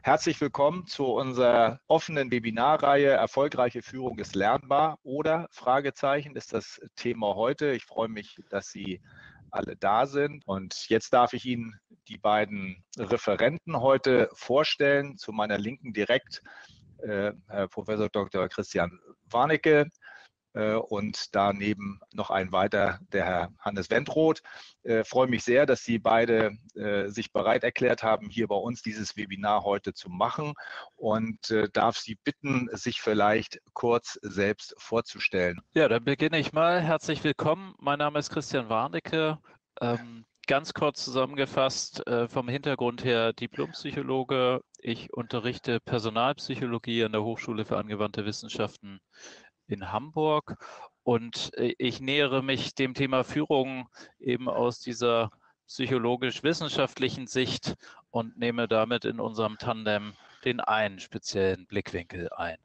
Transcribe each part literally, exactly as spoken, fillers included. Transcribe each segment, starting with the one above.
Herzlich willkommen zu unserer offenen Webinarreihe Erfolgreiche Führung ist lernbar oder Fragezeichen ist das Thema heute. Ich freue mich, dass Sie alle da sind und jetzt darf ich Ihnen die beiden Referenten heute vorstellen. Zu meiner Linken direkt äh, Herr Professor Doktor Christian Warnecke äh, und daneben noch ein weiter, der Herr Hannes Wentroth. Ich äh, freue mich sehr, dass Sie beide äh, sich bereit erklärt haben, hier bei uns dieses Webinar heute zu machen und äh, darf Sie bitten, sich vielleicht kurz selbst vorzustellen. Ja, dann beginne ich mal. Herzlich willkommen. Mein Name ist Christian Warnecke. Ähm, ganz kurz zusammengefasst, äh, vom Hintergrund her Diplompsychologe. Ich unterrichte Personalpsychologie an der Hochschule für angewandte Wissenschaften in Hamburg und äh, ich nähere mich dem Thema Führung eben aus dieser psychologisch-wissenschaftlichen Sicht und nehme damit in unserem Tandem den einen speziellen Blickwinkel ein.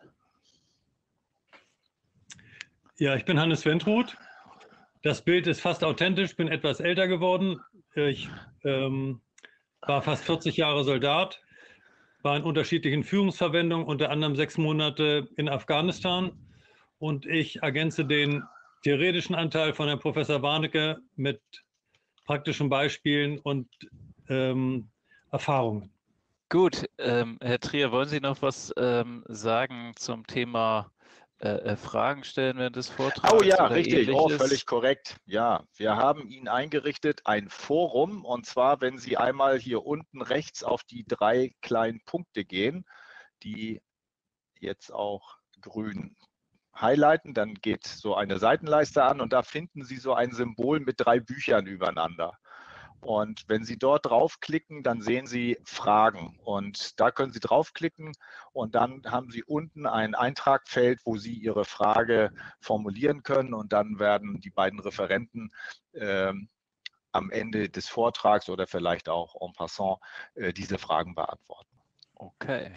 Ja, ich bin Hannes Wentroth. Das Bild ist fast authentisch, bin etwas älter geworden. Ich ähm, war fast vierzig Jahre Soldat, war in unterschiedlichen Führungsverwendungen, unter anderem sechs Monate in Afghanistan. Und ich ergänze den theoretischen Anteil von Herrn Professor Warnecke mit praktischen Beispielen und ähm, Erfahrungen. Gut, ähm, Herr Trier, wollen Sie noch was ähm, sagen zum Thema äh, Fragen stellen während des Vortrags? Oh ja, oder richtig, oh, Ähnliches? völlig korrekt. Ja, wir haben Ihnen eingerichtet ein Forum und zwar, wenn Sie einmal hier unten rechts auf die drei kleinen Punkte gehen, die jetzt auch grün highlighten, dann geht so eine Seitenleiste an und da finden Sie so ein Symbol mit drei Büchern übereinander. Und wenn Sie dort draufklicken, dann sehen Sie Fragen und da können Sie draufklicken und dann haben Sie unten ein Eintragfeld, wo Sie Ihre Frage formulieren können und dann werden die beiden Referenten äh, am Ende des Vortrags oder vielleicht auch en passant äh, diese Fragen beantworten. Okay.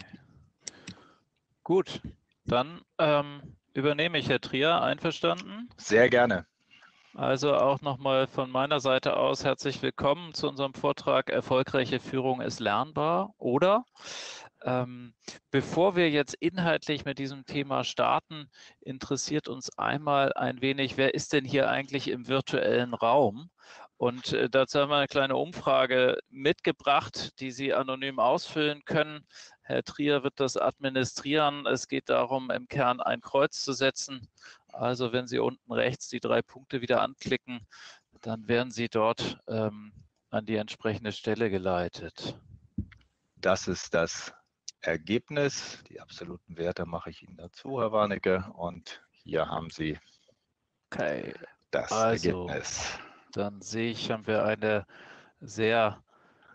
Gut, dann ähm, übernehme ich, Herr Trier, einverstanden? Sehr gerne. Also auch nochmal von meiner Seite aus herzlich willkommen zu unserem Vortrag Erfolgreiche Führung ist lernbar, oder? Ähm, bevor wir jetzt inhaltlich mit diesem Thema starten, interessiert uns einmal ein wenig, wer ist denn hier eigentlich im virtuellen Raum? Und äh, dazu haben wir eine kleine Umfrage mitgebracht, die Sie anonym ausfüllen können. Herr Trier wird das administrieren. Es geht darum, im Kern ein Kreuz zu setzen. Also wenn Sie unten rechts die drei Punkte wieder anklicken, dann werden Sie dort ähm, an die entsprechende Stelle geleitet. Das ist das Ergebnis. Die absoluten Werte mache ich Ihnen dazu, Herr Warnecke. Und hier haben Sie okay. das Also, Ergebnis. Dann sehe ich, haben wir eine sehr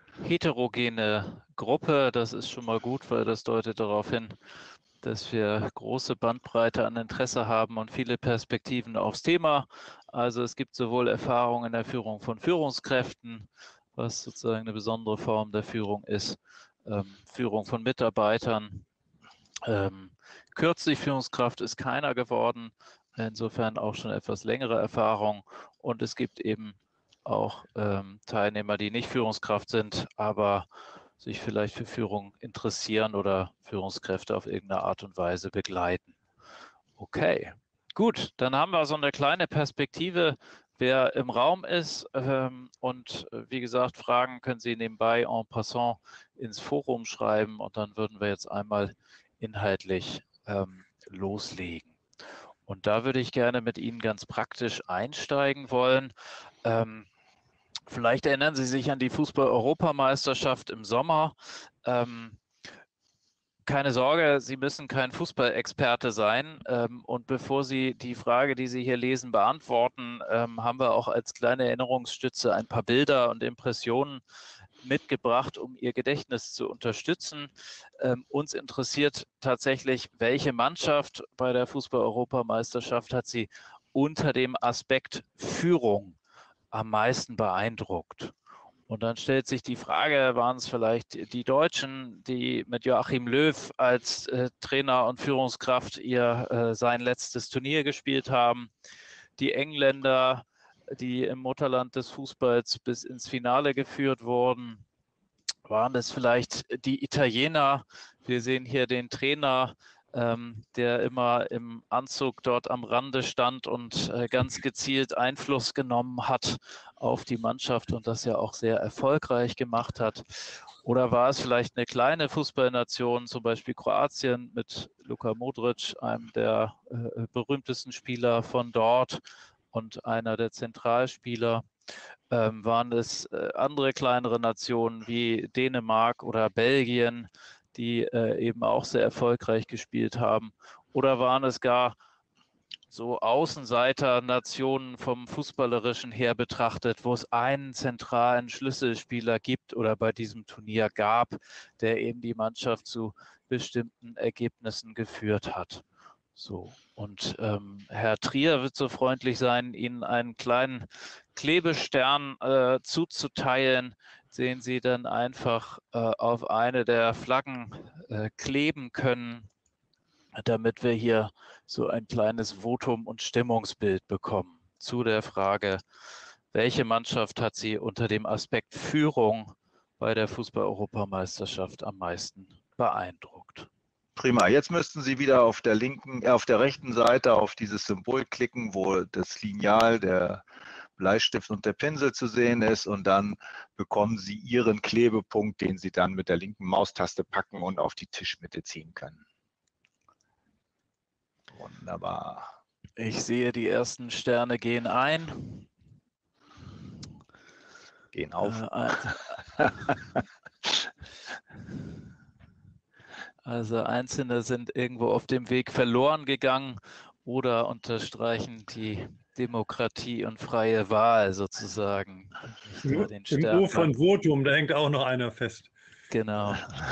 heterogene Gruppe. Das ist schon mal gut, weil das deutet darauf hin, dass wir große Bandbreite an Interesse haben und viele Perspektiven aufs Thema. Also es gibt sowohl Erfahrungen in der Führung von Führungskräften, was sozusagen eine besondere Form der Führung ist, ähm, Führung von Mitarbeitern. Ähm, kürzlich Führungskraft ist keiner geworden, insofern auch schon etwas längere Erfahrung. Und es gibt eben auch ähm, Teilnehmer, die nicht Führungskraft sind, aber sich vielleicht für Führung interessieren oder Führungskräfte auf irgendeine Art und Weise begleiten. Okay, gut, dann haben wir so eine kleine Perspektive, wer im Raum ist. Ähm, und wie gesagt, Fragen können Sie nebenbei en passant ins Forum schreiben und dann würden wir jetzt einmal inhaltlich ähm, loslegen. Und da würde ich gerne mit Ihnen ganz praktisch einsteigen wollen. Ähm, vielleicht erinnern Sie sich an die Fußball-Europameisterschaft im Sommer. Ähm, keine Sorge, Sie müssen kein Fußballexperte sein. Ähm, und bevor Sie die Frage, die Sie hier lesen, beantworten, ähm, haben wir auch als kleine Erinnerungsstütze ein paar Bilder und Impressionen mitgebracht, um Ihr Gedächtnis zu unterstützen. Ähm, uns interessiert tatsächlich, welche Mannschaft bei der Fußball-Europameisterschaft hat Sie unter dem Aspekt Führung am meisten beeindruckt? Und dann stellt sich die Frage, waren es vielleicht die Deutschen, die mit Joachim Löw als äh, Trainer und Führungskraft ihr äh, sein letztes Turnier gespielt haben, die Engländer, die im Mutterland des Fußballs bis ins Finale geführt wurden, Waren es vielleicht die Italiener? Wir sehen hier den Trainer, ähm, der immer im Anzug dort am Rande stand und äh, ganz gezielt Einfluss genommen hat auf die Mannschaft und das ja auch sehr erfolgreich gemacht hat. Oder war es vielleicht eine kleine Fußballnation, zum Beispiel Kroatien mit Luka Modric, einem der äh, berühmtesten Spieler von dort und einer der Zentralspieler? Ähm, waren es äh, andere kleinere Nationen wie Dänemark oder Belgien, die äh, eben auch sehr erfolgreich gespielt haben? Oder waren es gar so Außenseiter-Nationen vom Fußballerischen her betrachtet, wo es einen zentralen Schlüsselspieler gibt oder bei diesem Turnier gab, der eben die Mannschaft zu bestimmten Ergebnissen geführt hat? So, und ähm, Herr Trier wird so freundlich sein, Ihnen einen kleinen Klebestern äh, zuzuteilen, den Sie dann einfach äh, auf eine der Flaggen äh, kleben können, damit wir hier so ein kleines Votum und Stimmungsbild bekommen zu der Frage, welche Mannschaft hat Sie unter dem Aspekt Führung bei der Fußball-Europameisterschaft am meisten beeindruckt? Prima. Jetzt müssten Sie wieder auf der linken, äh, auf der rechten Seite auf dieses Symbol klicken, wo das Lineal, der Bleistift und der Pinsel zu sehen ist, und dann bekommen Sie Ihren Klebepunkt, den Sie dann mit der linken Maustaste packen und auf die Tischmitte ziehen können. Wunderbar. Ich sehe, die ersten Sterne gehen ein. Gehen auf. Äh, Also einzelne sind irgendwo auf dem Weg verloren gegangen oder unterstreichen die Demokratie und freie Wahl sozusagen. Im, im O von Votum, da hängt auch noch einer fest. Genau.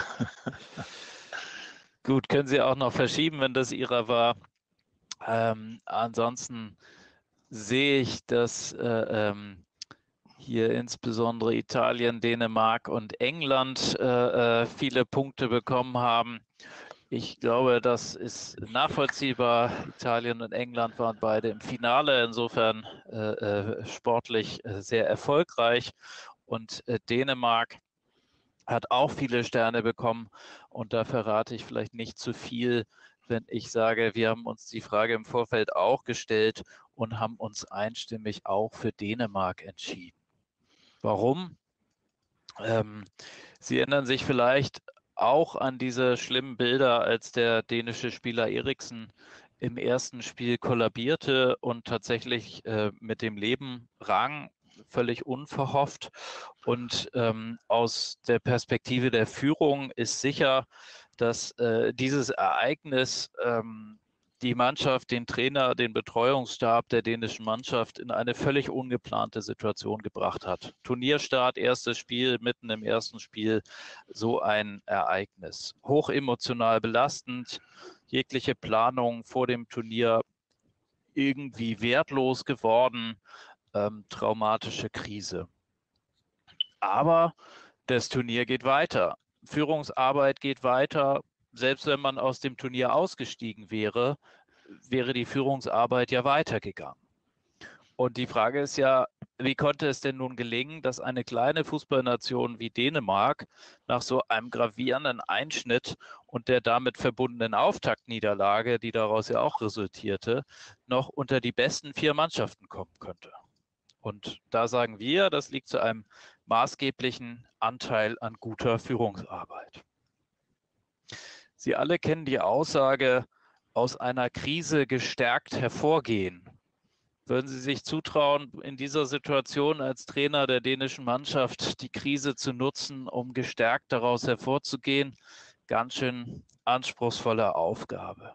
Gut, können Sie auch noch verschieben, wenn das Ihrer war. Ähm, ansonsten sehe ich, dass äh, ähm, hier insbesondere Italien, Dänemark und England äh, äh, viele Punkte bekommen haben. Ich glaube, das ist nachvollziehbar. Italien und England waren beide im Finale, insofern äh, äh, sportlich äh, sehr erfolgreich. Und äh, Dänemark hat auch viele Sterne bekommen. Und da verrate ich vielleicht nicht zu viel, wenn ich sage, wir haben uns die Frage im Vorfeld auch gestellt und haben uns einstimmig auch für Dänemark entschieden. Warum? Ähm, Sie erinnern sich vielleicht auch an diese schlimmen Bilder, als der dänische Spieler Eriksen im ersten Spiel kollabierte und tatsächlich äh, mit dem Leben rang, völlig unverhofft. Und ähm, aus der Perspektive der Führung ist sicher, dass äh, dieses Ereignis ähm, die Mannschaft, den Trainer, den Betreuungsstab der dänischen Mannschaft in eine völlig ungeplante Situation gebracht hat. Turnierstart, erstes Spiel, mitten im ersten Spiel, so ein Ereignis. Hochemotional belastend, jegliche Planung vor dem Turnier irgendwie wertlos geworden, ähm, traumatische Krise. Aber das Turnier geht weiter. Führungsarbeit geht weiter. Selbst wenn man aus dem Turnier ausgestiegen wäre, wäre die Führungsarbeit ja weitergegangen. Und die Frage ist ja, wie konnte es denn nun gelingen, dass eine kleine Fußballnation wie Dänemark nach so einem gravierenden Einschnitt und der damit verbundenen Auftaktniederlage, die daraus ja auch resultierte, noch unter die besten vier Mannschaften kommen könnte? Und da sagen wir, das liegt zu einem maßgeblichen Anteil an guter Führungsarbeit. Sie alle kennen die Aussage, aus einer Krise gestärkt hervorgehen. Würden Sie sich zutrauen, in dieser Situation als Trainer der dänischen Mannschaft die Krise zu nutzen, um gestärkt daraus hervorzugehen? Ganz schön anspruchsvolle Aufgabe.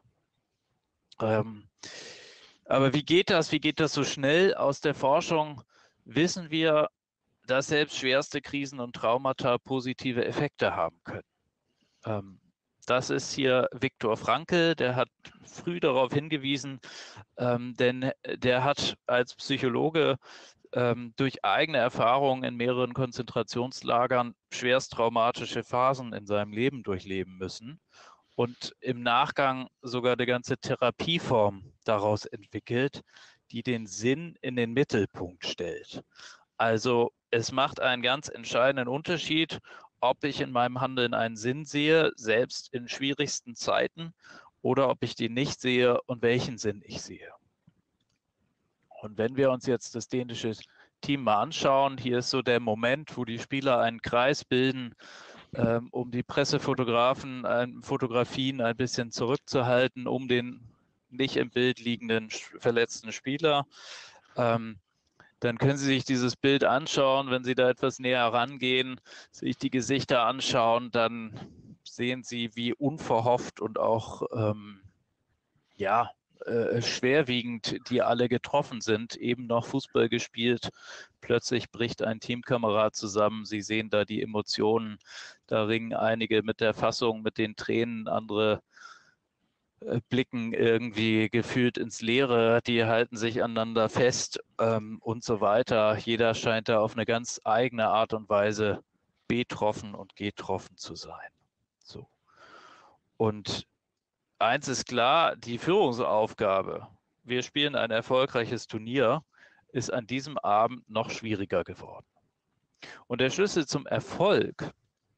Ähm, aber wie geht das? Wie geht das so schnell? Aus der Forschung wissen wir, dass selbst schwerste Krisen und Traumata positive Effekte haben können. Ähm, Das ist hier Viktor Frankl, der hat früh darauf hingewiesen, ähm, denn der hat als Psychologe ähm, durch eigene Erfahrungen in mehreren Konzentrationslagern schwerst traumatische Phasen in seinem Leben durchleben müssen und im Nachgang sogar eine ganze Therapieform daraus entwickelt, die den Sinn in den Mittelpunkt stellt. Also es macht einen ganz entscheidenden Unterschied, ob ich in meinem Handeln einen Sinn sehe, selbst in schwierigsten Zeiten, oder ob ich den nicht sehe und welchen Sinn ich sehe. Und wenn wir uns jetzt das dänische Team mal anschauen, hier ist so der Moment, wo die Spieler einen Kreis bilden, ähm, um die Pressefotografen, äh, Fotografien ein bisschen zurückzuhalten, um den nicht im Bild liegenden verletzten Spieler. Ähm, dann können Sie sich dieses Bild anschauen. Wenn Sie da etwas näher rangehen, sich die Gesichter anschauen, dann sehen Sie, wie unverhofft und auch ähm, ja, äh, schwerwiegend die alle getroffen sind, eben noch Fußball gespielt. Plötzlich bricht ein Teamkamerad zusammen. Sie sehen da die Emotionen. Da ringen einige mit der Fassung, mit den Tränen, andere äh, blicken irgendwie gefühlt ins Leere. Die halten sich aneinander fest ähm, und so weiter. Jeder scheint da auf eine ganz eigene Art und Weise betroffen und getroffen zu sein. So. Und eins ist klar, die Führungsaufgabe, wir spielen ein erfolgreiches Turnier, ist an diesem Abend noch schwieriger geworden. Und der Schlüssel zum Erfolg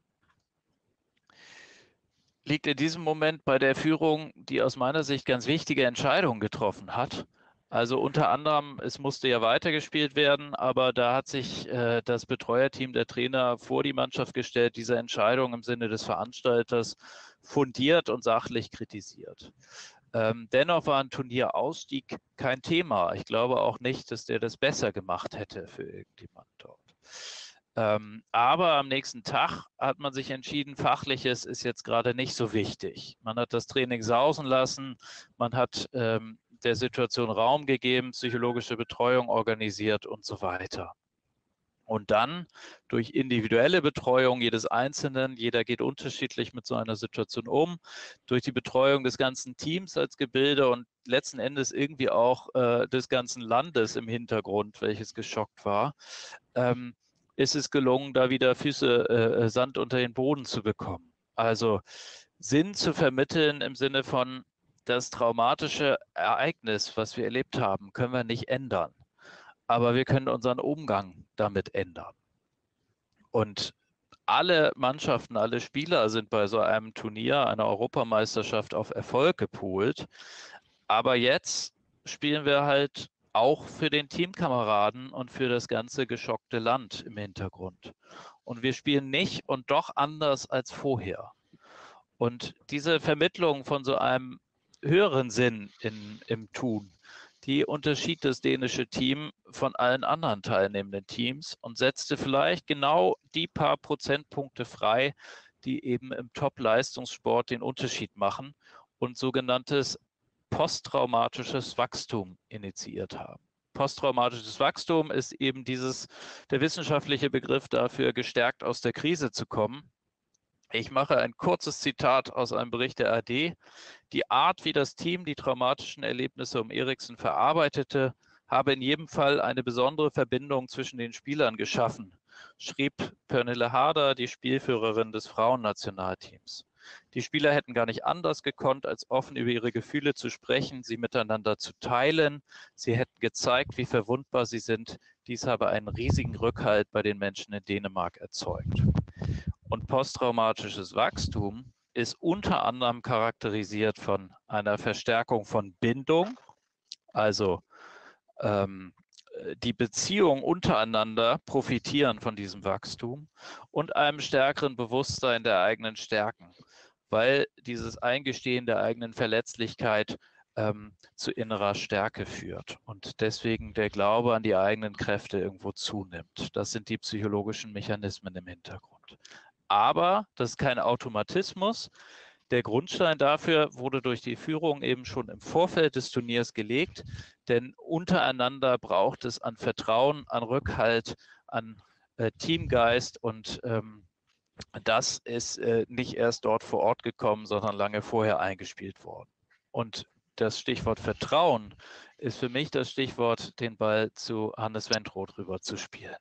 liegt in diesem Moment bei der Führung, die aus meiner Sicht ganz wichtige Entscheidungen getroffen hat. Also unter anderem, es musste ja weitergespielt werden, aber da hat sich äh, das Betreuerteam der Trainer vor die Mannschaft gestellt, diese Entscheidung im Sinne des Veranstalters fundiert und sachlich kritisiert. Ähm, dennoch war ein Turnierausstieg kein Thema. Ich glaube auch nicht, dass der das besser gemacht hätte für irgendjemand dort. Ähm, aber am nächsten Tag hat man sich entschieden, Fachliches ist jetzt gerade nicht so wichtig. Man hat das Training sausen lassen, man hat ähm, der Situation Raum gegeben, psychologische Betreuung organisiert und so weiter. Und dann durch individuelle Betreuung jedes Einzelnen, jeder geht unterschiedlich mit so einer Situation um, durch die Betreuung des ganzen Teams als Gebilde und letzten Endes irgendwie auch äh, des ganzen Landes im Hintergrund, welches geschockt war, ähm, ist es gelungen, da wieder Füße, äh, Sand unter den Boden zu bekommen. Also Sinn zu vermitteln im Sinne von, das traumatische Ereignis, was wir erlebt haben, können wir nicht ändern. Aber wir können unseren Umgang damit ändern. Und alle Mannschaften, alle Spieler sind bei so einem Turnier, einer Europameisterschaft auf Erfolg gepolt. Aber jetzt spielen wir halt auch für den Teamkameraden und für das ganze geschockte Land im Hintergrund. Und wir spielen nicht und doch anders als vorher. Und diese Vermittlung von so einem höheren Sinn in, im Tun, die unterschied das dänische Team von allen anderen teilnehmenden Teams und setzte vielleicht genau die paar Prozentpunkte frei, die eben im Top-Leistungssport den Unterschied machen und sogenanntes posttraumatisches Wachstum initiiert haben. Posttraumatisches Wachstum ist eben dieses, der wissenschaftliche Begriff dafür, gestärkt aus der Krise zu kommen. Ich mache ein kurzes Zitat aus einem Bericht der A R D. Die Art, wie das Team die traumatischen Erlebnisse um Eriksen verarbeitete, habe in jedem Fall eine besondere Verbindung zwischen den Spielern geschaffen, schrieb Pernille Harder, die Spielführerin des Frauennationalteams. Die Spieler hätten gar nicht anders gekonnt, als offen über ihre Gefühle zu sprechen, sie miteinander zu teilen. Sie hätten gezeigt, wie verwundbar sie sind. Dies habe einen riesigen Rückhalt bei den Menschen in Dänemark erzeugt. Und posttraumatisches Wachstum ist unter anderem charakterisiert von einer Verstärkung von Bindung, also ähm, die Beziehungen untereinander profitieren von diesem Wachstum und einem stärkeren Bewusstsein der eigenen Stärken, weil dieses Eingestehen der eigenen Verletzlichkeit ähm, zu innerer Stärke führt und deswegen der Glaube an die eigenen Kräfte irgendwo zunimmt. Das sind die psychologischen Mechanismen im Hintergrund. Aber das ist kein Automatismus. Der Grundstein dafür wurde durch die Führung eben schon im Vorfeld des Turniers gelegt, denn untereinander braucht es an Vertrauen, an Rückhalt, an äh, Teamgeist und ähm, das ist äh, nicht erst dort vor Ort gekommen, sondern lange vorher eingespielt worden. Und das Stichwort Vertrauen ist für mich das Stichwort, den Ball zu Hannes Wentroth rüber zu spielen.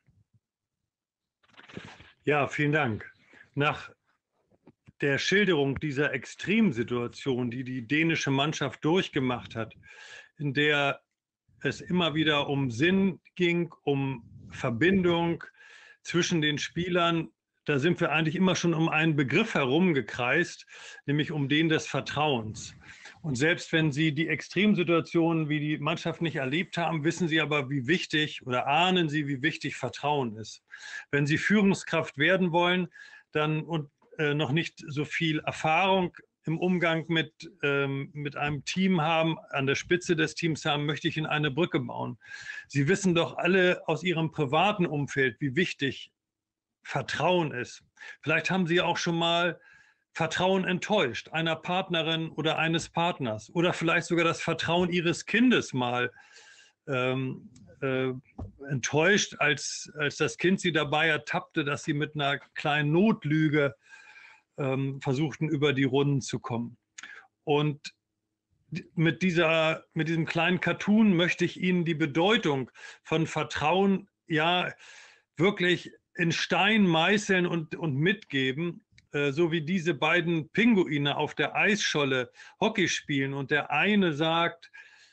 Ja, vielen Dank. Nach der Schilderung dieser Extremsituation, die die dänische Mannschaft durchgemacht hat, in der es immer wieder um Sinn ging, um Verbindung zwischen den Spielern, da sind wir eigentlich immer schon um einen Begriff herumgekreist, nämlich um den des Vertrauens. Und selbst wenn Sie die Extremsituationen wie die Mannschaft nicht erlebt haben, wissen Sie aber, wie wichtig oder ahnen Sie, wie wichtig Vertrauen ist. Wenn Sie Führungskraft werden wollen, dann und äh, noch nicht so viel Erfahrung im Umgang mit, ähm, mit einem Team haben, an der Spitze des Teams haben, möchte ich Ihnen eine Brücke bauen. Sie wissen doch alle aus Ihrem privaten Umfeld, wie wichtig Vertrauen ist. Vielleicht haben Sie auch schon mal Vertrauen enttäuscht, einer Partnerin oder eines Partners oder vielleicht sogar das Vertrauen Ihres Kindes mal ähm, äh, enttäuscht, als, als das Kind Sie dabei ertappte, dass Sie mit einer kleinen Notlüge ähm, versuchten, über die Runden zu kommen. Und mit, dieser, mit diesem kleinen Cartoon möchte ich Ihnen die Bedeutung von Vertrauen ja wirklich in Stein meißeln und, und mitgeben, äh, so wie diese beiden Pinguine auf der Eisscholle Hockey spielen und der eine sagt,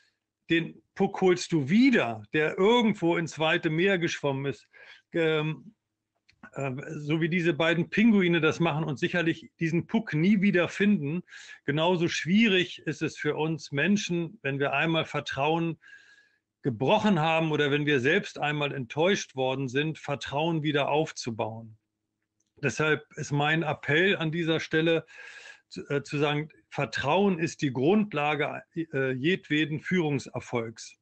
den Puck holst du wieder, der irgendwo ins weite Meer geschwommen ist. Ähm, äh, so wie diese beiden Pinguine das machen und sicherlich diesen Puck nie wieder finden. Genauso schwierig ist es für uns Menschen, wenn wir einmal Vertrauen gebrochen haben oder wenn wir selbst einmal enttäuscht worden sind, Vertrauen wieder aufzubauen. Deshalb ist mein Appell an dieser Stelle zu, äh, zu sagen, Vertrauen ist die Grundlage äh, jedweden Führungserfolgs.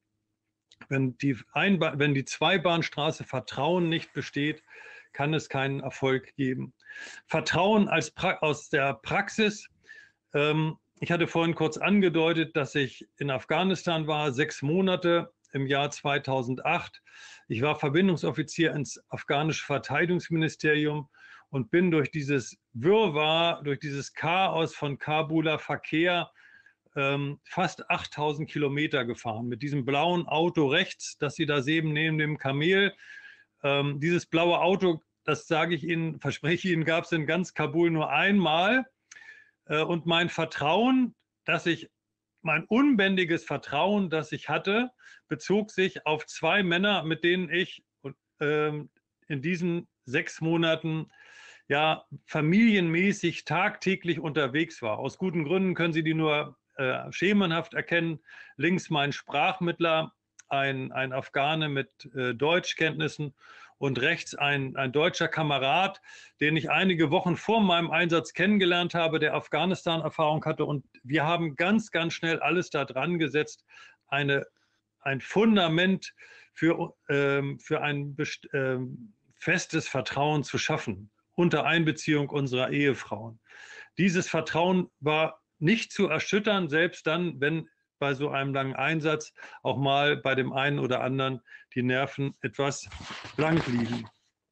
Wenn die, Einba- wenn die Zweibahnstraße Vertrauen nicht besteht, kann es keinen Erfolg geben. Vertrauen als pra aus der Praxis. Ähm, ich hatte vorhin kurz angedeutet, dass ich in Afghanistan war, sechs Monate im Jahr zweitausendacht. Ich war Verbindungsoffizier ins afghanische Verteidigungsministerium und bin durch dieses Wirrwarr, durch dieses Chaos von Kabuler Verkehr ähm, fast achttausend Kilometer gefahren. Mit diesem blauen Auto rechts, das Sie da sehen, neben dem Kamel. Ähm, dieses blaue Auto, das sage ich Ihnen, verspreche ich Ihnen, gab es in ganz Kabul nur einmal. Äh, und mein Vertrauen, dass ich, mein unbändiges Vertrauen, das ich hatte, bezog sich auf zwei Männer, mit denen ich ähm, in diesen sechs Monaten ja familienmäßig tagtäglich unterwegs war. Aus guten Gründen können Sie die nur äh, schemenhaft erkennen. Links mein Sprachmittler, ein, ein Afghane mit äh, Deutschkenntnissen und rechts ein, ein deutscher Kamerad, den ich einige Wochen vor meinem Einsatz kennengelernt habe, der Afghanistan-Erfahrung hatte. Und wir haben ganz, ganz schnell alles da dran gesetzt, eine, ein Fundament für, ähm, für ein ähm, festes Vertrauen zu schaffen, unter Einbeziehung unserer Ehefrauen. Dieses Vertrauen war nicht zu erschüttern, selbst dann, wenn bei so einem langen Einsatz auch mal bei dem einen oder anderen die Nerven etwas blank liegen.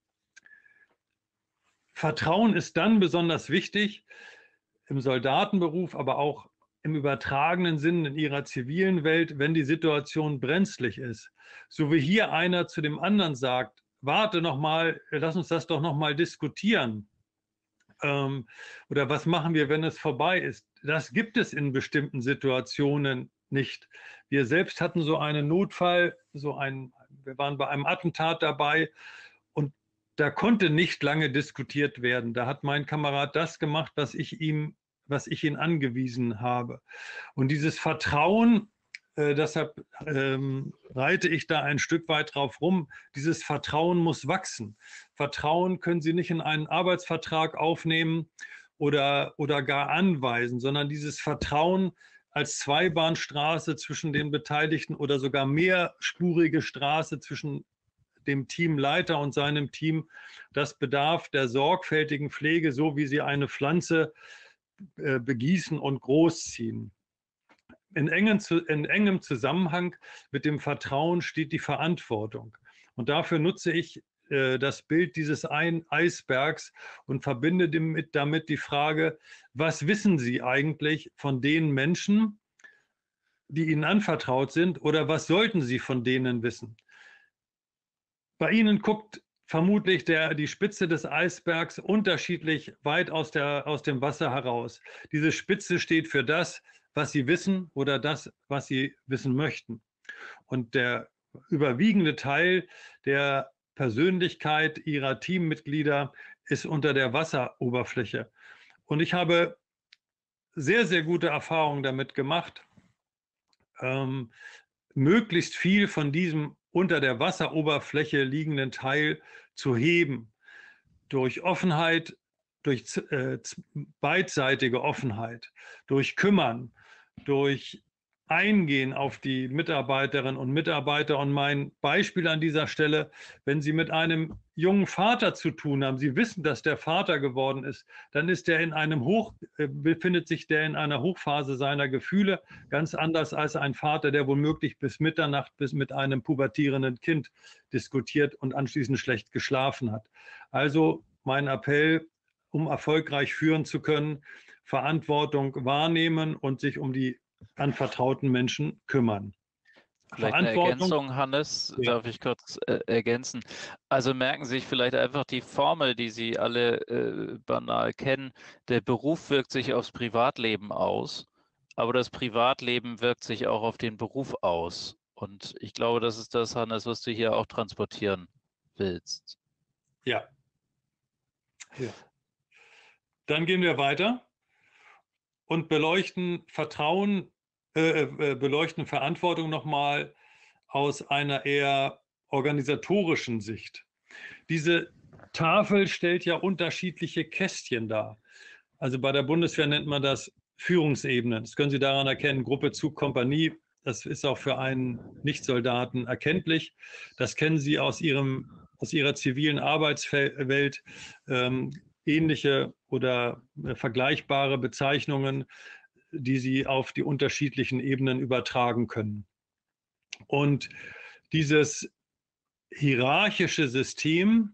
Vertrauen ist dann besonders wichtig im Soldatenberuf, aber auch im übertragenen Sinn in ihrer zivilen Welt, wenn die Situation brenzlig ist. So wie hier einer zu dem anderen sagt, warte noch mal, lass uns das doch noch mal diskutieren. Ähm, oder was machen wir, wenn es vorbei ist? Das gibt es in bestimmten Situationen nicht. Wir selbst hatten so einen Notfall, so ein, wir waren bei einem Attentat dabei und da konnte nicht lange diskutiert werden. Da hat mein Kamerad das gemacht, was ich ihm, was ich ihn angewiesen habe. Und dieses Vertrauen, äh, deshalb ähm, reite ich da ein Stück weit drauf rum, dieses Vertrauen muss wachsen. Vertrauen können Sie nicht in einen Arbeitsvertrag aufnehmen oder, oder gar anweisen, sondern dieses Vertrauen als Zweibahnstraße zwischen den Beteiligten oder sogar mehrspurige Straße zwischen dem Teamleiter und seinem Team, das bedarf der sorgfältigen Pflege, so wie Sie eine Pflanze äh, begießen und großziehen. In, engen, in engem Zusammenhang mit dem Vertrauen steht die Verantwortung. Und dafür nutze ich äh, das Bild dieses ein Eisbergs und verbinde damit, damit die Frage, was wissen Sie eigentlich von den Menschen, die Ihnen anvertraut sind, oder was sollten Sie von denen wissen? Bei Ihnen guckt vermutlich der, die Spitze des Eisbergs unterschiedlich weit aus, der, aus dem Wasser heraus. Diese Spitze steht für das, was Sie wissen oder das, was Sie wissen möchten. Und der überwiegende Teil der Persönlichkeit Ihrer Teammitglieder ist unter der Wasseroberfläche. Und ich habe sehr, sehr gute Erfahrungen damit gemacht, ähm, möglichst viel von diesem unter der Wasseroberfläche liegenden Teil zu heben. Durch Offenheit, durch äh, beidseitige Offenheit, durch Kümmern, durch Eingehen auf die Mitarbeiterinnen und Mitarbeiter. Und mein Beispiel an dieser Stelle, wenn Sie mit einem jungen Vater zu tun haben, Sie wissen, dass der Vater geworden ist, dann ist der in einem Hoch, äh, befindet sich der in einer Hochphase seiner Gefühle, ganz anders als ein Vater, der womöglich bis Mitternacht bis mit einem pubertierenden Kind diskutiert und anschließend schlecht geschlafen hat. Also mein Appell, um erfolgreich führen zu können, Verantwortung wahrnehmen und sich um die anvertrauten Menschen kümmern. Vielleicht eine Ergänzung, Hannes, ja. Darf ich kurz äh, ergänzen? Also merken Sie sich vielleicht einfach die Formel, die Sie alle äh, banal kennen. Der Beruf wirkt sich aufs Privatleben aus, aber das Privatleben wirkt sich auch auf den Beruf aus. Und ich glaube, das ist das, Hannes, was du hier auch transportieren willst. Ja. Ja. Dann gehen wir weiter und beleuchten Vertrauen, äh, äh, beleuchten Verantwortung nochmal aus einer eher organisatorischen Sicht. Diese Tafel stellt ja unterschiedliche Kästchen dar. Also bei der Bundeswehr nennt man das Führungsebenen. Das können Sie daran erkennen, Gruppe, Zug, Kompanie. Das ist auch für einen Nichtsoldaten erkenntlich. Das kennen Sie aus, Ihrem, aus Ihrer zivilen Arbeitswelt. Ähm, ähnliche oder vergleichbare Bezeichnungen, die Sie auf die unterschiedlichen Ebenen übertragen können. Und dieses hierarchische System,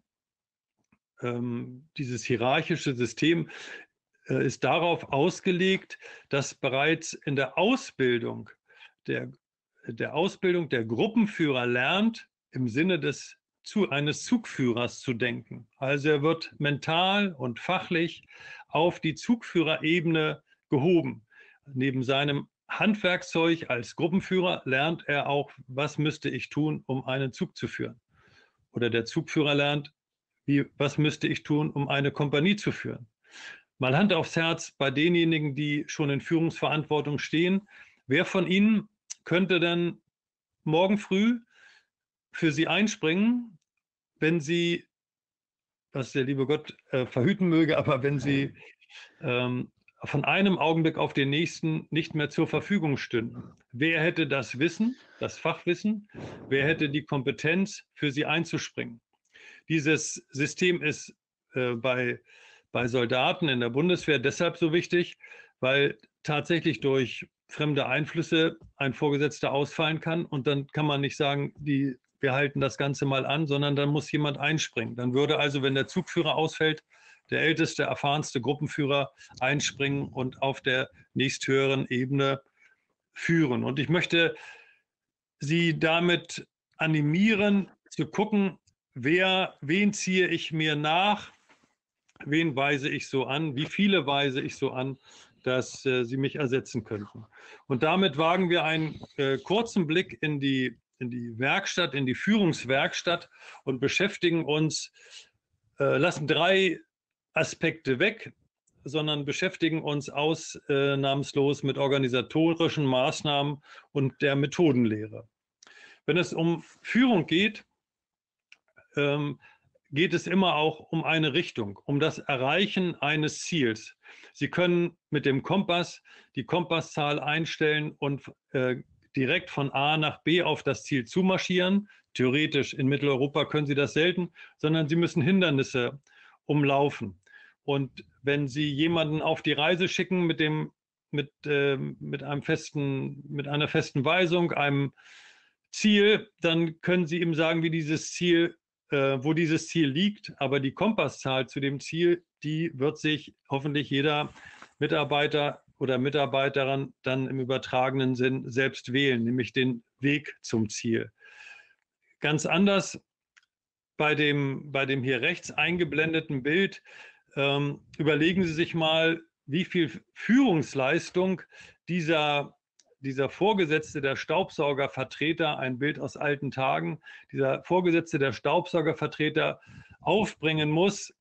ähm, dieses hierarchische System äh, ist darauf ausgelegt, dass bereits in der Ausbildung der, der Ausbildung der Gruppenführer lernt, im Sinne des zu eines Zugführers zu denken. Also er wird mental und fachlich auf die Zugführerebene gehoben. Neben seinem Handwerkszeug als Gruppenführer lernt er auch, was müsste ich tun, um einen Zug zu führen. Oder der Zugführer lernt, wie, was müsste ich tun, um eine Kompanie zu führen. Mal Hand aufs Herz bei denjenigen, die schon in Führungsverantwortung stehen. Wer von Ihnen könnte denn morgen früh für Sie einspringen, wenn Sie, was der liebe Gott äh, verhüten möge, aber wenn Sie ähm, von einem Augenblick auf den nächsten nicht mehr zur Verfügung stünden? Wer hätte das Wissen, das Fachwissen? Wer hätte die Kompetenz, für Sie einzuspringen? Dieses System ist äh, bei, bei Soldaten in der Bundeswehr deshalb so wichtig, weil tatsächlich durch fremde Einflüsse ein Vorgesetzter ausfallen kann und dann kann man nicht sagen, die wir halten das Ganze mal an, sondern dann muss jemand einspringen. Dann würde also, wenn der Zugführer ausfällt, der älteste, erfahrenste Gruppenführer einspringen und auf der nächsthöheren Ebene führen. Und ich möchte Sie damit animieren, zu gucken, wer, wen ziehe ich mir nach, wen weise ich so an, wie viele weise ich so an, dass äh, Sie mich ersetzen könnten. Und damit wagen wir einen äh, kurzen Blick in die in die Werkstatt, in die Führungswerkstatt und beschäftigen uns, äh, lassen drei Aspekte weg, sondern beschäftigen uns ausnahmslos mit organisatorischen Maßnahmen und der Methodenlehre. Wenn es um Führung geht, ähm, geht es immer auch um eine Richtung, um das Erreichen eines Ziels. Sie können mit dem Kompass die Kompasszahl einstellen und äh, direkt von A nach B auf das Ziel zumarschieren. Theoretisch in Mitteleuropa können Sie das selten, sondern Sie müssen Hindernisse umlaufen. Und wenn Sie jemanden auf die Reise schicken mit, dem, mit, äh, mit, einem festen, mit einer festen Weisung, einem Ziel, dann können Sie ihm sagen, wie dieses Ziel, äh, wo dieses Ziel liegt. Aber die Kompasszahl zu dem Ziel, die wird sich hoffentlich jeder Mitarbeiter oder Mitarbeiterin dann im übertragenen Sinn selbst wählen, nämlich den Weg zum Ziel. Ganz anders bei dem, bei dem hier rechts eingeblendeten Bild. Ähm, überlegen Sie sich mal, wie viel Führungsleistung dieser, dieser Vorgesetzte der Staubsaugervertreter, ein Bild aus alten Tagen, dieser Vorgesetzte der Staubsaugervertreter aufbringen muss,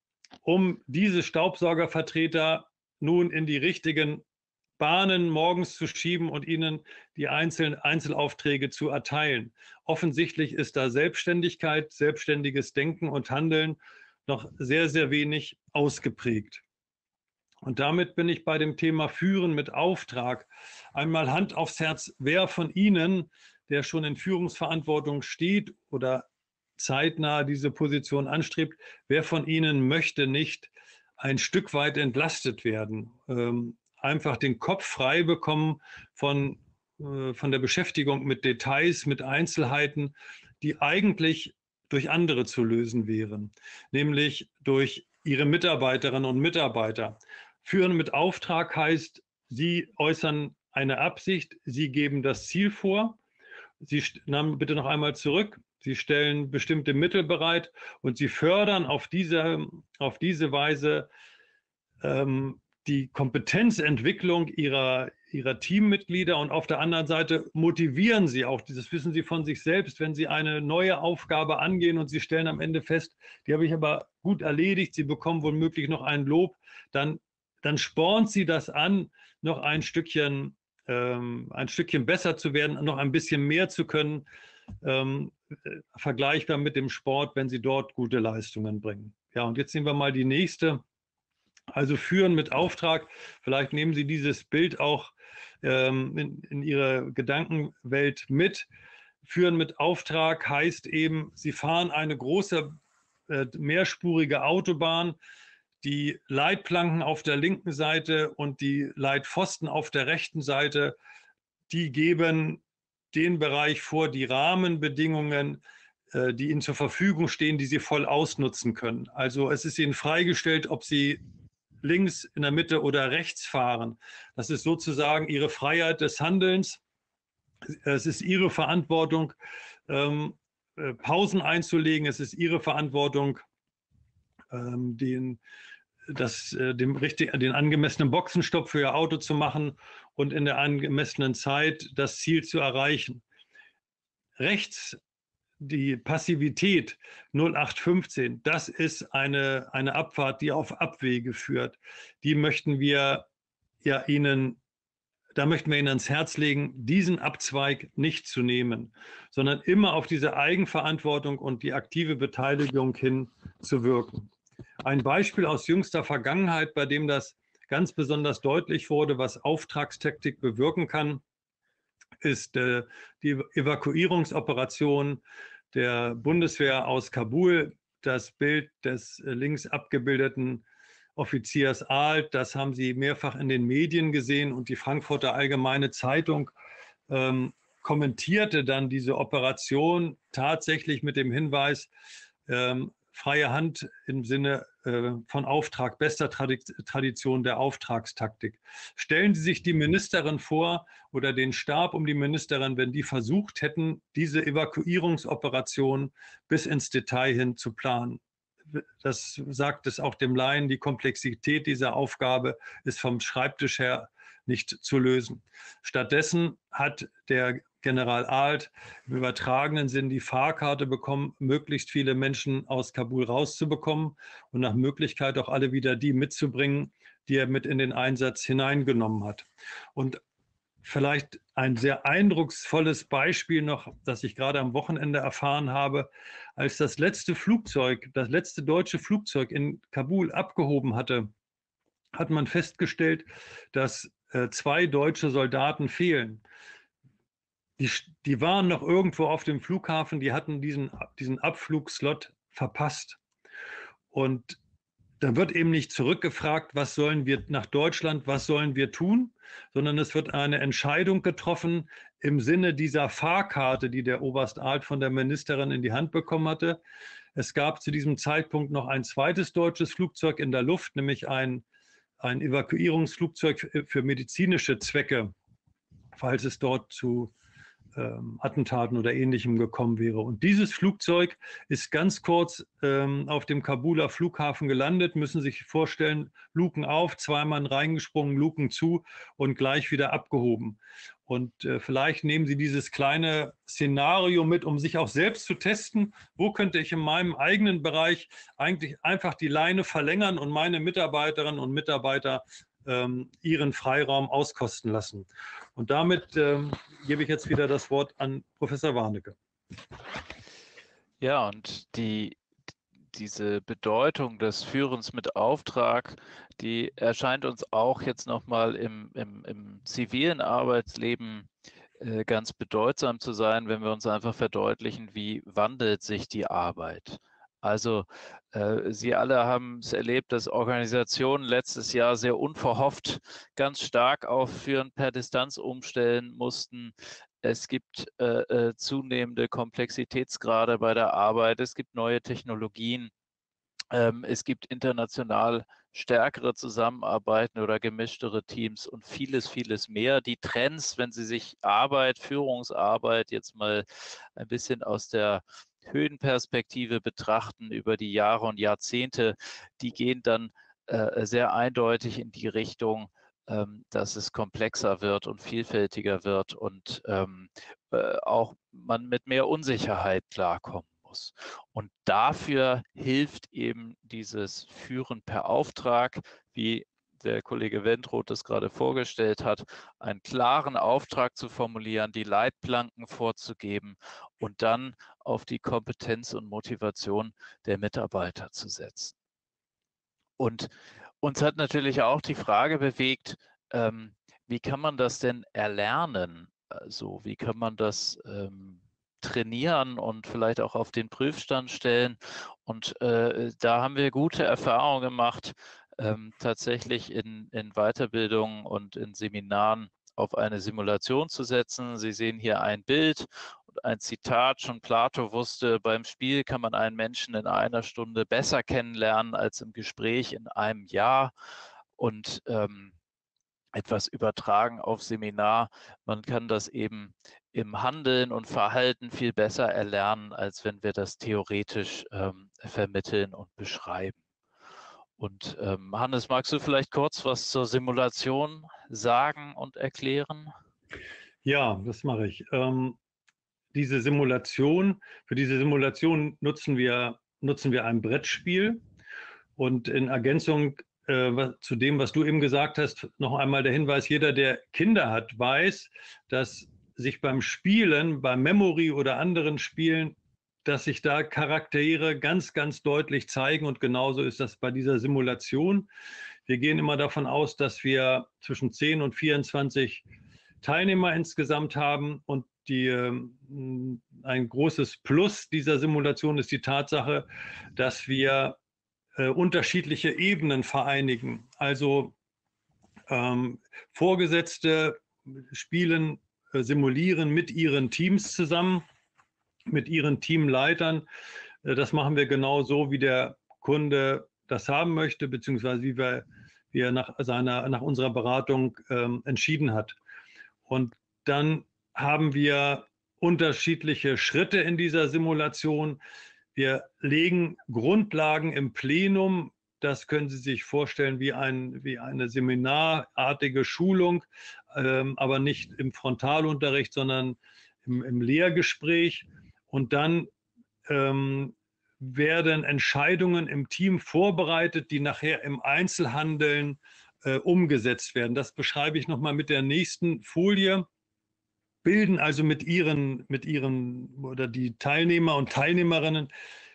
um diese Staubsaugervertreter nun in die richtigen Bahnen morgens zu schieben und ihnen die einzelnen Einzelaufträge zu erteilen. Offensichtlich ist da Selbstständigkeit, selbstständiges Denken und Handeln noch sehr, sehr wenig ausgeprägt. Und damit bin ich bei dem Thema Führen mit Auftrag. Einmal Hand aufs Herz, wer von Ihnen, der schon in Führungsverantwortung steht oder zeitnah diese Position anstrebt, wer von Ihnen möchte nicht ein Stück weit entlastet werden? Ähm, einfach den Kopf frei bekommen von, äh, von der Beschäftigung mit Details, mit Einzelheiten, die eigentlich durch andere zu lösen wären, nämlich durch Ihre Mitarbeiterinnen und Mitarbeiter. Führen mit Auftrag heißt, Sie äußern eine Absicht, Sie geben das Ziel vor. Sie nahmen bitte noch einmal zurück. Sie stellen bestimmte Mittel bereit und Sie fördern auf diese, auf diese Weise ähm, die Kompetenzentwicklung ihrer, ihrer Teammitglieder und auf der anderen Seite motivieren Sie auch, das wissen Sie von sich selbst, wenn Sie eine neue Aufgabe angehen und Sie stellen am Ende fest, die habe ich aber gut erledigt, Sie bekommen womöglich noch ein Lob, dann, dann spornt Sie das an, noch ein Stückchen, ähm, ein Stückchen besser zu werden, noch ein bisschen mehr zu können, ähm, vergleichbar mit dem Sport, wenn Sie dort gute Leistungen bringen. Ja, und jetzt nehmen wir mal die nächste. Also führen mit Auftrag. Vielleicht nehmen Sie dieses Bild auch ähm, in, in Ihre Gedankenwelt mit. Führen mit Auftrag heißt eben, Sie fahren eine große äh, mehrspurige Autobahn. Die Leitplanken auf der linken Seite und die Leitpfosten auf der rechten Seite, die geben den Bereich vor, die Rahmenbedingungen, äh, die Ihnen zur Verfügung stehen, die Sie voll ausnutzen können. Also es ist Ihnen freigestellt, ob Sie links, in der Mitte oder rechts fahren. Das ist sozusagen Ihre Freiheit des Handelns. Es ist Ihre Verantwortung, ähm, äh, Pausen einzulegen. Es ist Ihre Verantwortung, ähm, den, das, äh, dem richtig, den angemessenen Boxenstopp für Ihr Auto zu machen und in der angemessenen Zeit das Ziel zu erreichen. Rechts die Passivität null acht fünfzehn, das ist eine, eine Abfahrt, die auf Abwege führt. Die möchten wir ja Ihnen, da möchten wir Ihnen ans Herz legen, diesen Abzweig nicht zu nehmen, sondern immer auf diese Eigenverantwortung und die aktive Beteiligung hin zu wirken. Ein Beispiel aus jüngster Vergangenheit, bei dem das ganz besonders deutlich wurde, was Auftragstaktik bewirken kann, ist äh, die Evakuierungsoperation der Bundeswehr aus Kabul. Das Bild des äh, links abgebildeten Offiziers Alt, das haben Sie mehrfach in den Medien gesehen und die Frankfurter Allgemeine Zeitung ähm, kommentierte dann diese Operation tatsächlich mit dem Hinweis, ähm, freie Hand im Sinne äh, von Auftrag, bester Tradition der Auftragstaktik. Stellen Sie sich die Ministerin vor oder den Stab um die Ministerin, wenn die versucht hätten, diese Evakuierungsoperation bis ins Detail hin zu planen. Das sagt es auch dem Laien, die Komplexität dieser Aufgabe ist vom Schreibtisch her nicht zu lösen. Stattdessen hat der General Alt im übertragenen Sinn die Fahrkarte bekommen, möglichst viele Menschen aus Kabul rauszubekommen und nach Möglichkeit auch alle wieder die mitzubringen, die er mit in den Einsatz hineingenommen hat. Und vielleicht ein sehr eindrucksvolles Beispiel noch, das ich gerade am Wochenende erfahren habe, als das letzte Flugzeug, das letzte deutsche Flugzeug in Kabul abgehoben hatte, hat man festgestellt, dass äh, zwei deutsche Soldaten fehlen. Die, die waren noch irgendwo auf dem Flughafen, die hatten diesen, diesen Abflugslot verpasst. Und da wird eben nicht zurückgefragt, was sollen wir nach Deutschland, was sollen wir tun, sondern es wird eine Entscheidung getroffen im Sinne dieser Fahrkarte, die der Oberst Alt von der Ministerin in die Hand bekommen hatte. Es gab zu diesem Zeitpunkt noch ein zweites deutsches Flugzeug in der Luft, nämlich ein, ein Evakuierungsflugzeug für medizinische Zwecke, falls es dort zu ähm, Attentaten oder Ähnlichem gekommen wäre. Und dieses Flugzeug ist ganz kurz ähm, auf dem Kabuler Flughafen gelandet, müssen sich vorstellen, Luken auf, zwei Mann reingesprungen, Luken zu und gleich wieder abgehoben. Und äh, vielleicht nehmen Sie dieses kleine Szenario mit, um sich auch selbst zu testen, wo könnte ich in meinem eigenen Bereich eigentlich einfach die Leine verlängern und meine Mitarbeiterinnen und Mitarbeiter ähm, ihren Freiraum auskosten lassen. Und damit ähm, gebe ich jetzt wieder das Wort an Professor Warnecke. Ja, und die, diese Bedeutung des Führens mit Auftrag, die erscheint uns auch jetzt nochmal im, im, im zivilen Arbeitsleben äh, ganz bedeutsam zu sein, wenn wir uns einfach verdeutlichen, wie wandelt sich die Arbeit. Also äh, Sie alle haben es erlebt, dass Organisationen letztes Jahr sehr unverhofft ganz stark auf Führen per Distanz umstellen mussten. Es gibt äh, äh, zunehmende Komplexitätsgrade bei der Arbeit. Es gibt neue Technologien. Ähm, es gibt international stärkere Zusammenarbeiten oder gemischtere Teams und vieles, vieles mehr. Die Trends, wenn Sie sich Arbeit, Führungsarbeit jetzt mal ein bisschen aus der Höhenperspektive betrachten über die Jahre und Jahrzehnte, die gehen dann äh, sehr eindeutig in die Richtung, ähm, dass es komplexer wird und vielfältiger wird und ähm, äh, auch man mit mehr Unsicherheit klarkommen muss. Und dafür hilft eben dieses Führen per Auftrag, wie der Kollege Wentroth das gerade vorgestellt hat, einen klaren Auftrag zu formulieren, die Leitplanken vorzugeben und dann auf die Kompetenz und Motivation der Mitarbeiter zu setzen. Und uns hat natürlich auch die Frage bewegt, ähm, wie kann man das denn erlernen? Also wie kann man das ähm, trainieren und vielleicht auch auf den Prüfstand stellen? Und äh, da haben wir gute Erfahrungen gemacht, ähm, tatsächlich in, in Weiterbildungen und in Seminaren auf eine Simulation zu setzen. Sie sehen hier ein Bild und ein Zitat. Schon Plato wusste, beim Spiel kann man einen Menschen in einer Stunde besser kennenlernen als im Gespräch in einem Jahr. Und ähm, etwas übertragen auf Seminar. Man kann das eben im Handeln und Verhalten viel besser erlernen, als wenn wir das theoretisch ähm, vermitteln und beschreiben. Und ähm, Hannes, magst du vielleicht kurz was zur Simulation sagen und erklären? Ja, das mache ich. Ähm, diese Simulation, für diese Simulation nutzen wir, nutzen wir ein Brettspiel. Und in Ergänzung äh, zu dem, was du eben gesagt hast, noch einmal der Hinweis, jeder, der Kinder hat, weiß, dass sich beim Spielen, beim Memory oder anderen Spielen, dass sich da Charaktere ganz, ganz deutlich zeigen. Und genauso ist das bei dieser Simulation. Wir gehen immer davon aus, dass wir zwischen zehn und vierundzwanzig Teilnehmer insgesamt haben. Und die, ein großes Plus dieser Simulation ist die Tatsache, dass wir äh, unterschiedliche Ebenen vereinigen. Also ähm, Vorgesetzte spielen, äh, simulieren mit ihren Teams zusammen, mit ihren Teamleitern. Äh, das machen wir genau so, wie der Kunde das haben möchte, beziehungsweise wie, wir, wie er nach, seiner, nach unserer Beratung ähm, entschieden hat. Und dann haben wir unterschiedliche Schritte in dieser Simulation. Wir legen Grundlagen im Plenum. Das können Sie sich vorstellen wie, ein, wie eine seminarartige Schulung, ähm, aber nicht im Frontalunterricht, sondern im, im Lehrgespräch. Und dann ähm, werden Entscheidungen im Team vorbereitet, die nachher im Einzelhandeln äh, umgesetzt werden. Das beschreibe ich nochmal mit der nächsten Folie. Bilden also mit ihren, mit ihren, oder die Teilnehmer und Teilnehmerinnen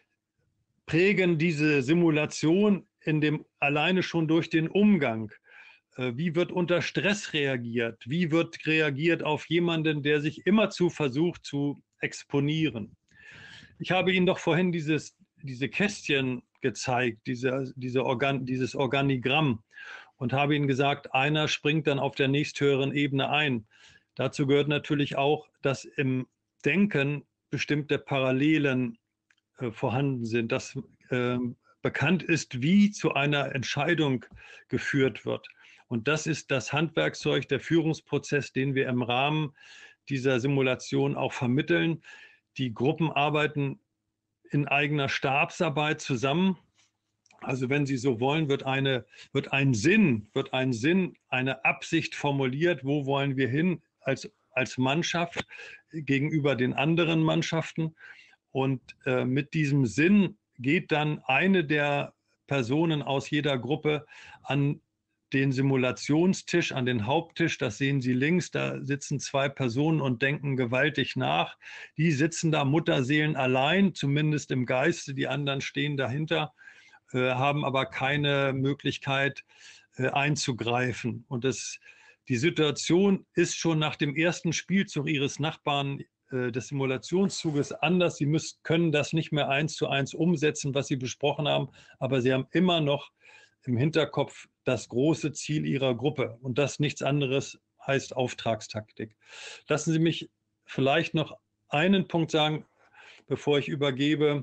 prägen diese Simulation in dem, alleine schon durch den Umgang. Wie wird unter Stress reagiert? Wie wird reagiert auf jemanden, der sich immerzu versucht zu exponieren? Ich habe Ihnen doch vorhin dieses, diese Kästchen gezeigt, diese, diese Organ, dieses Organigramm, und habe Ihnen gesagt, einer springt dann auf der nächsthöheren Ebene ein. Dazu gehört natürlich auch, dass im Denken bestimmte Parallelen äh, vorhanden sind, dass äh, bekannt ist, wie zu einer Entscheidung geführt wird. Und das ist das Handwerkszeug, der Führungsprozess, den wir im Rahmen dieser Simulation auch vermitteln. Die Gruppen arbeiten in eigener Stabsarbeit zusammen. Also wenn Sie so wollen, wird, eine, wird ein Sinn, wird ein Sinn, eine Absicht formuliert, wo wollen wir hin als, als Mannschaft gegenüber den anderen Mannschaften. Und äh, mit diesem Sinn geht dann eine der Personen aus jeder Gruppe an den Simulationstisch, an den Haupttisch. Das sehen Sie links, da sitzen zwei Personen und denken gewaltig nach. Die sitzen da Mutterseelen allein, zumindest im Geiste, die anderen stehen dahinter, äh, haben aber keine Möglichkeit äh, einzugreifen. Und das, die Situation ist schon nach dem ersten Spielzug Ihres Nachbarn des Simulationszuges anders. Sie müssen, können das nicht mehr eins zu eins umsetzen, was Sie besprochen haben, aber Sie haben immer noch im Hinterkopf das große Ziel Ihrer Gruppe und das nichts anderes heißt Auftragstaktik. Lassen Sie mich vielleicht noch einen Punkt sagen, bevor ich übergebe.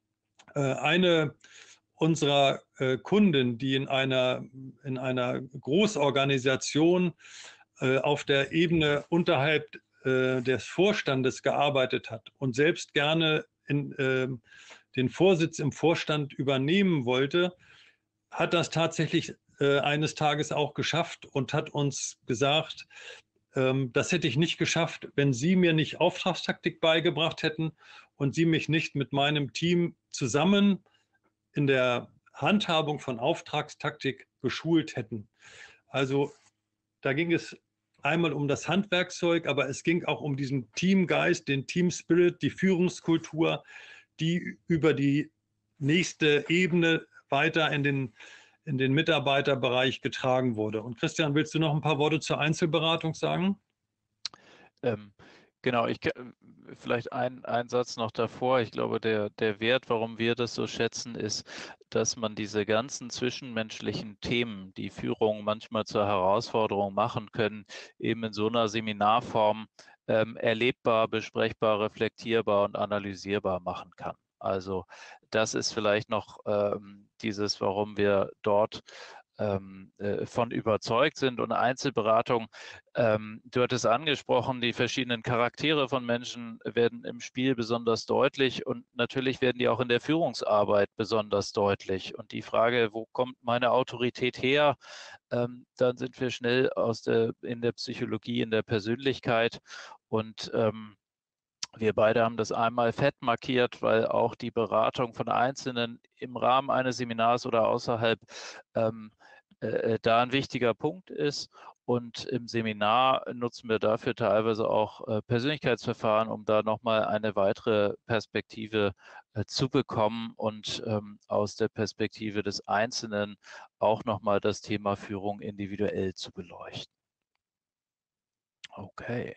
Eine unserer Kunden, die in einer, in einer Großorganisation auf der Ebene unterhalb des Vorstandes gearbeitet hat und selbst gerne in, äh, den Vorsitz im Vorstand übernehmen wollte, hat das tatsächlich äh, eines Tages auch geschafft und hat uns gesagt, ähm, das hätte ich nicht geschafft, wenn Sie mir nicht Auftragstaktik beigebracht hätten und Sie mich nicht mit meinem Team zusammen in der Handhabung von Auftragstaktik geschult hätten. Also da ging es einmal um das Handwerkszeug, aber es ging auch um diesen Teamgeist, den Teamspirit, die Führungskultur, die über die nächste Ebene weiter in den, in den Mitarbeiterbereich getragen wurde. Und Christian, willst du noch ein paar Worte zur Einzelberatung sagen? Ähm, genau, ich vielleicht ein, ein Satz noch davor. Ich glaube, der, der Wert, warum wir das so schätzen, ist, dass man diese ganzen zwischenmenschlichen Themen, die Führung manchmal zur Herausforderung machen können, eben in so einer Seminarform ähm, erlebbar, besprechbar, reflektierbar und analysierbar machen kann. Also das ist vielleicht noch ähm, dieses, warum wir dort ähm, äh, von überzeugt sind. Und Einzelberatung, ähm, du hattest angesprochen, die verschiedenen Charaktere von Menschen werden im Spiel besonders deutlich und natürlich werden die auch in der Führungsarbeit besonders deutlich. Und die Frage, wo kommt meine Autorität her, ähm, dann sind wir schnell aus der, in der Psychologie, in der Persönlichkeit und ähm, wir beide haben das einmal fett markiert, weil auch die Beratung von Einzelnen im Rahmen eines Seminars oder außerhalb ähm, äh, da ein wichtiger Punkt ist. Und im Seminar nutzen wir dafür teilweise auch äh, Persönlichkeitsverfahren, um da nochmal eine weitere Perspektive äh, zu bekommen und ähm, aus der Perspektive des Einzelnen auch nochmal das Thema Führung individuell zu beleuchten. Okay.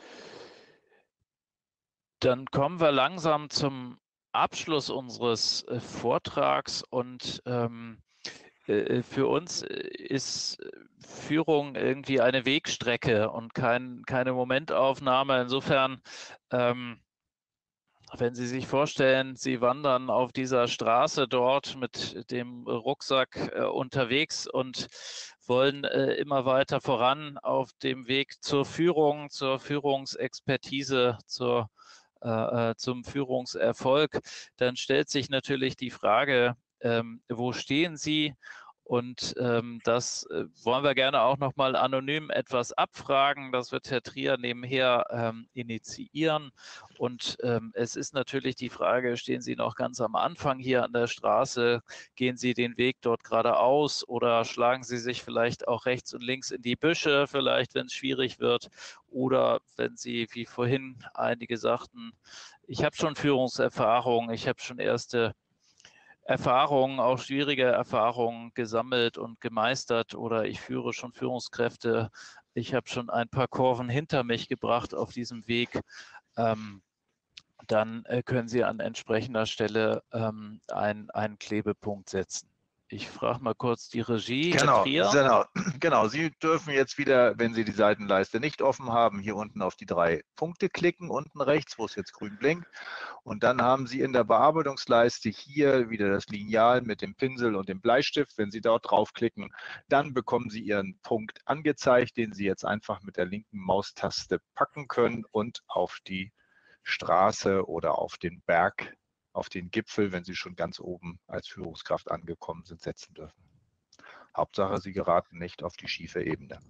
Dann kommen wir langsam zum Abschluss unseres äh, Vortrags und ähm, äh, für uns ist Führung irgendwie eine Wegstrecke und kein, keine Momentaufnahme. Insofern, ähm, wenn Sie sich vorstellen, Sie wandern auf dieser Straße dort mit dem Rucksack äh, unterwegs und wollen äh, immer weiter voran auf dem Weg zur Führung, zur Führungsexpertise, zur Äh, zum Führungserfolg, dann stellt sich natürlich die Frage, ähm, wo stehen Sie? Und ähm, das äh, wollen wir gerne auch nochmal anonym etwas abfragen. Das wird Herr Trier nebenher ähm, initiieren. Und ähm, es ist natürlich die Frage, stehen Sie noch ganz am Anfang hier an der Straße? Gehen Sie den Weg dort geradeaus oder schlagen Sie sich vielleicht auch rechts und links in die Büsche, vielleicht wenn es schwierig wird? Oder wenn Sie, wie vorhin einige sagten, ich habe schon Führungserfahrung, ich habe schon erste Erfahrungen, auch schwierige Erfahrungen gesammelt und gemeistert oder ich führe schon Führungskräfte. Ich habe schon ein paar Kurven hinter mich gebracht auf diesem Weg. Ähm, dann äh, können Sie an entsprechender Stelle ähm, ein, einen Klebepunkt setzen. ich frage mal kurz die Regie. Herr Genau, Trier. genau, genau. Sie dürfen jetzt wieder, wenn Sie die Seitenleiste nicht offen haben, hier unten auf die drei Punkte klicken, unten rechts, wo es jetzt grün blinkt. Und dann haben Sie in der Bearbeitungsleiste hier wieder das Lineal mit dem Pinsel und dem Bleistift. Wenn Sie dort draufklicken, dann bekommen Sie Ihren Punkt angezeigt, den Sie jetzt einfach mit der linken Maustaste packen können und auf die Straße oder auf den Berg, auf den Gipfel, wenn Sie schon ganz oben als Führungskraft angekommen sind, setzen dürfen. Hauptsache, Sie geraten nicht auf die schiefe Ebene.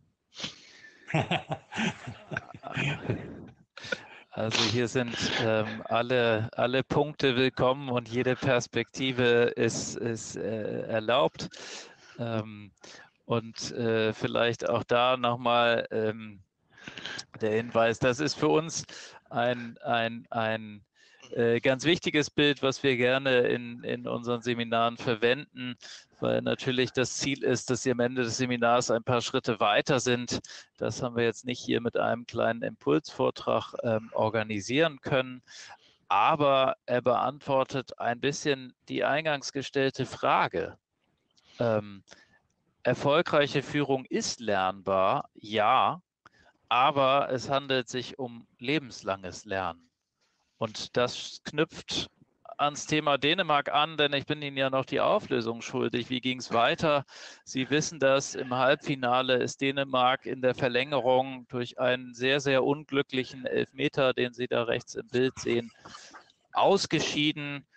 Also hier sind ähm, alle, alle Punkte willkommen und jede Perspektive ist, ist äh, erlaubt. Ähm, und äh, vielleicht auch da nochmal ähm, der Hinweis, das ist für uns ein, ein, ein äh, ganz wichtiges Bild, was wir gerne in, in unseren Seminaren verwenden, weil natürlich das Ziel ist, dass Sie am Ende des Seminars ein paar Schritte weiter sind. Das haben wir jetzt nicht hier mit einem kleinen Impulsvortrag ähm, organisieren können, aber er beantwortet ein bisschen die eingangs gestellte Frage. Ähm, erfolgreiche Führung ist lernbar, ja, aber es handelt sich um lebenslanges Lernen. Und das knüpft ans Thema Dänemark an, denn ich bin Ihnen ja noch die Auflösung schuldig. Wie ging es weiter? Sie wissen das, im Halbfinale ist Dänemark in der Verlängerung durch einen sehr, sehr unglücklichen Elfmeter, den Sie da rechts im Bild sehen, ausgeschieden.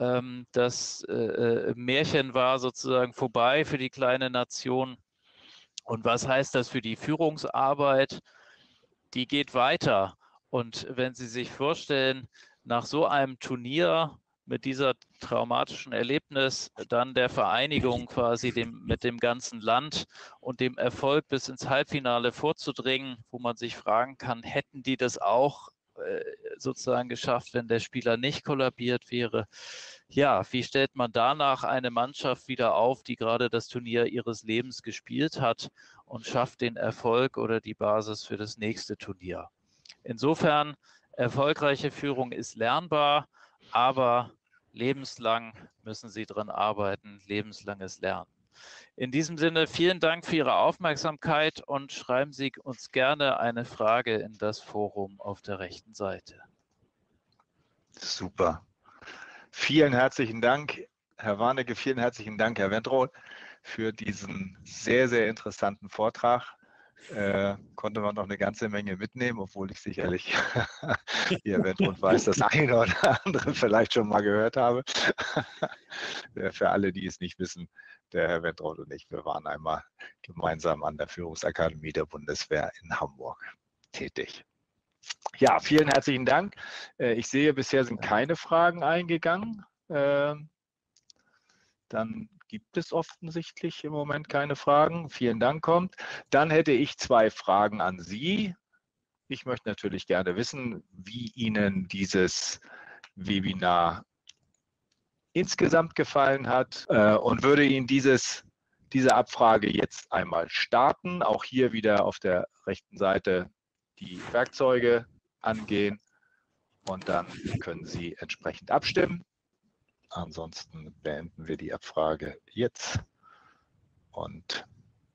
Das Märchen war sozusagen vorbei für die kleine Nation. Und was heißt das für die Führungsarbeit? Die geht weiter. Und wenn Sie sich vorstellen, nach so einem Turnier mit dieser traumatischen Erlebnis, dann der Vereinigung quasi dem, mit dem ganzen Land und dem Erfolg bis ins Halbfinale vorzudringen, wo man sich fragen kann, hätten die das auch äh, sozusagen geschafft, wenn der Spieler nicht kollabiert wäre? Ja, wie stellt man danach eine Mannschaft wieder auf, die gerade das Turnier ihres Lebens gespielt hat und schafft den Erfolg oder die Basis für das nächste Turnier? Insofern, erfolgreiche Führung ist lernbar, aber lebenslang müssen Sie dran arbeiten, lebenslanges Lernen. In diesem Sinne, vielen Dank für Ihre Aufmerksamkeit und schreiben Sie uns gerne eine Frage in das Forum auf der rechten Seite. Super. Vielen herzlichen Dank, Herr Warnecke, vielen herzlichen Dank, Herr Wentroth, für diesen sehr, sehr interessanten Vortrag. Äh, konnte man noch eine ganze Menge mitnehmen, obwohl ich sicherlich, wie Herr Wentroth weiß, das eine oder andere vielleicht schon mal gehört habe. Für alle, die es nicht wissen, der Herr Wentroth und ich, wir waren einmal gemeinsam an der Führungsakademie der Bundeswehr in Hamburg tätig. Ja, vielen herzlichen Dank. Ich sehe, bisher sind keine Fragen eingegangen. Dann gibt es offensichtlich im Moment keine Fragen. Vielen Dank, kommt. Dann hätte ich zwei Fragen an Sie. Ich möchte natürlich gerne wissen, wie Ihnen dieses Webinar insgesamt gefallen hat und würde Ihnen dieses, diese Abfrage jetzt einmal starten. Auch hier wieder auf der rechten Seite die Werkzeuge angehen und dann können Sie entsprechend abstimmen. Ansonsten beenden wir die Abfrage jetzt und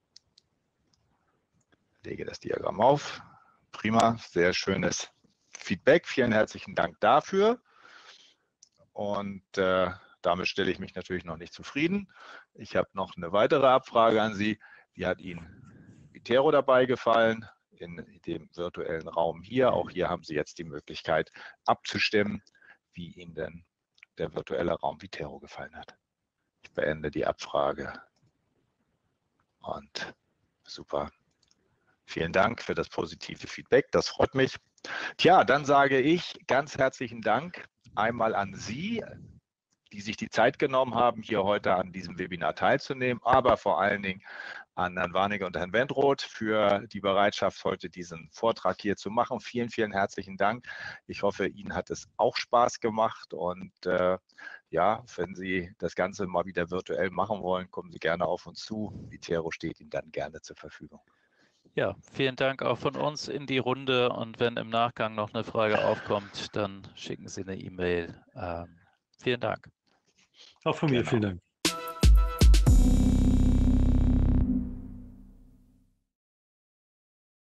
lege das Diagramm auf. Prima, sehr schönes Feedback. Vielen herzlichen Dank dafür. Und äh, damit stelle ich mich natürlich noch nicht zufrieden. Ich habe noch eine weitere Abfrage an Sie. Wie hat Ihnen Viterro dabei gefallen? In dem virtuellen Raum hier. Auch hier haben Sie jetzt die Möglichkeit abzustimmen, wie Ihnen denn der virtuelle Raum Viterro gefallen hat. Ich beende die Abfrage und super. Vielen Dank für das positive Feedback, das freut mich. Tja, dann sage ich ganz herzlichen Dank einmal an Sie, die sich die Zeit genommen haben, hier heute an diesem Webinar teilzunehmen, aber vor allen Dingen an Herrn Warnecke und Herrn Wentroth für die Bereitschaft, heute diesen Vortrag hier zu machen. Vielen, vielen herzlichen Dank. Ich hoffe, Ihnen hat es auch Spaß gemacht und äh, ja, wenn Sie das Ganze mal wieder virtuell machen wollen, kommen Sie gerne auf uns zu. Viterro steht Ihnen dann gerne zur Verfügung. Ja, vielen Dank auch von uns in die Runde und wenn im Nachgang noch eine Frage aufkommt, dann schicken Sie eine E-Mail. Ähm, vielen Dank. Auch von mir, Genau. vielen Dank.